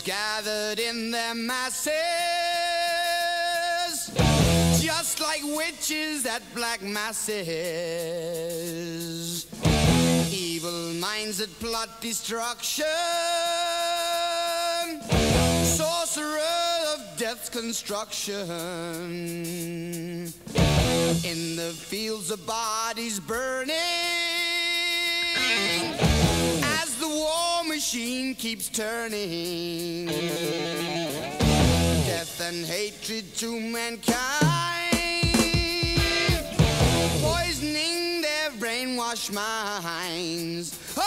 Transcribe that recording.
gathered in their masses, just like witches at black masses. Evil minds that plot destruction, sorcerer of death's construction. In the fields of bodies burning, as the war machine keeps turning. Death and hatred to mankind, poisoning their brainwashed minds.